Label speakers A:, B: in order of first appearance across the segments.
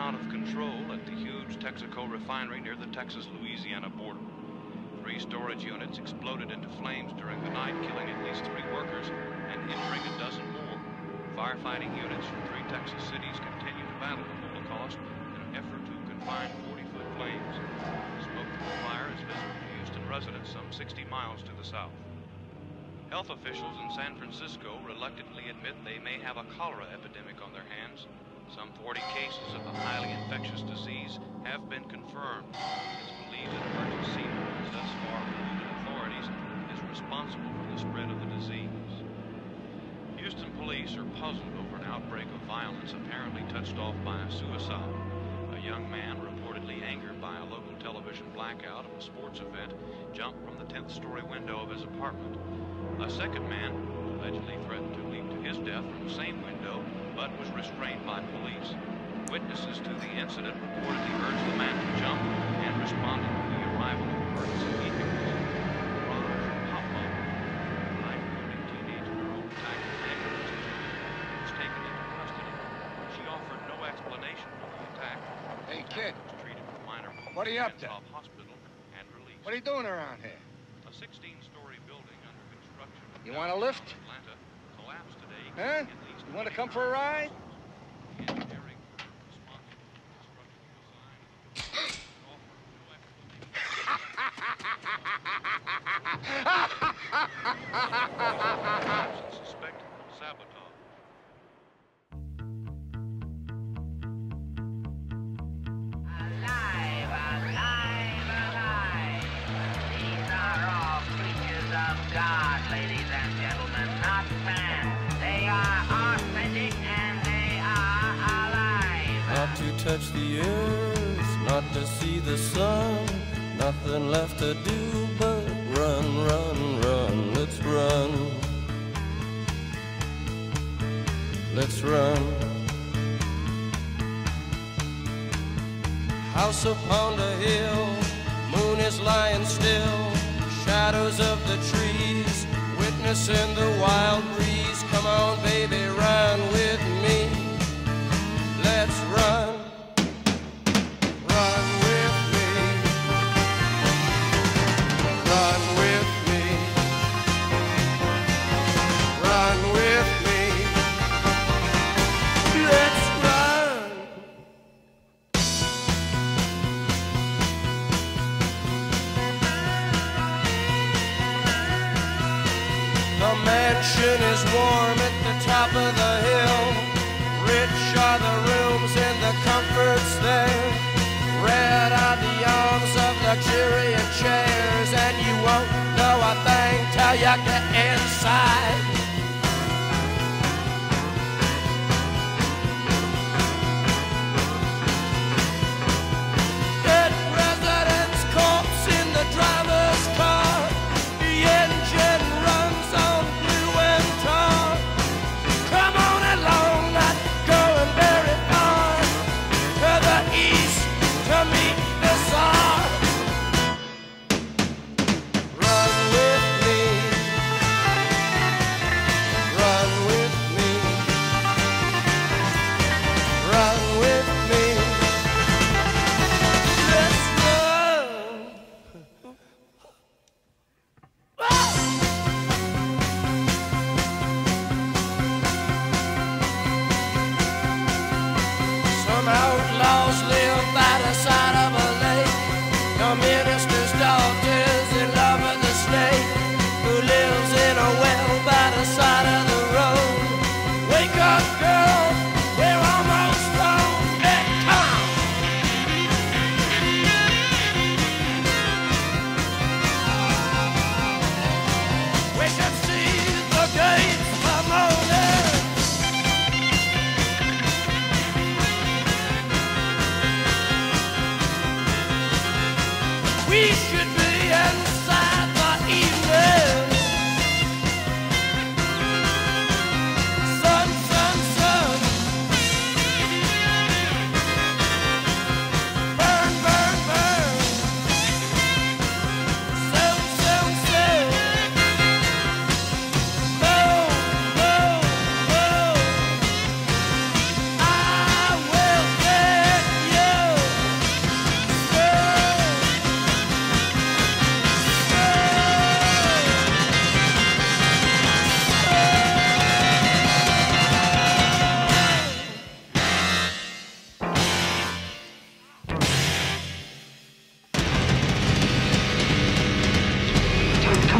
A: out of control at the huge Texaco refinery near the Texas-Louisiana border. 3 storage units exploded into flames during the night, killing at least 3 workers and injuring a dozen more. Firefighting units from 3 Texas cities continue to battle the Holocaust in an effort to confine 40-foot flames. Smoke from the fire is visible to Houston residents some 60 miles to the south. Health officials in San Francisco reluctantly admit they may have a cholera epidemic on their hands. Some 40 cases of the highly infectious disease have been confirmed. It's believed that emergency has thus far ruled that authorities is responsible for the spread of the disease. Houston police are puzzled over an outbreak of violence apparently touched off by a suicide. A young man, reportedly angered by a local television blackout of a sports event, jumped from the 10th-story window of his apartment. A second man allegedly threatened to leap to his death from the same window, but was restrained by police. Witnesses to the incident reportedly urged the man to jump and responded to the arrival of emergency vehicles. Raj Papa, a knife-wielding teenage girl attacked an ambulance and was taken into custody. She offered no explanation for the attack.
B: Hey, kid.
A: Was treated for minor wounds
B: What are you up to?
A: Hospital and released.
B: What are you doing around here?
A: A 16-story building under construction.
B: You want a lift?
A: Atlanta collapsed today.
B: Huh? You want to come for a ride?
A: Engineering responsible for construction design. Suspect sabotage.
C: Alive, alive, alive. These are all creatures of God, ladies and gentlemen, not man. They are authentic and they are alive.
D: Not to touch the earth, not to see the sun. Nothing left to do but run, run, run. Let's run. Let's run. House upon the hill, moon is lying still. Shadows of the trees, witnessing the wild breeze. Come on, baby, run with me. Let's run. Run with me. Run with me. Run with me. Let's run. The mansion is warm at the top of the hill. Rich are the rooms and the comforts there. Red are the arms of luxuriant chairs. And you won't know a thing till you get inside. Dead president's corpse in the driver's car. The engine runs on glue and tar. Come on along, not going very far. To the east to meet the Tsar. Run with me. Run with me. Run with me. Let's run. Some outlaws live by the side of a lake. The minister's daughter's in love with the snake who lives in a well by the side of the road. Wake up, girl, we're almost home. Hey, come! We can see the gates for morning. We should be inside the evening. Sun, sun, sun.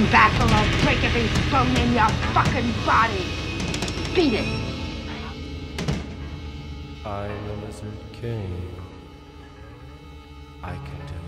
E: back or I'll break every bone in your fucking body. Beat it.
D: I'm a lizard king. I can do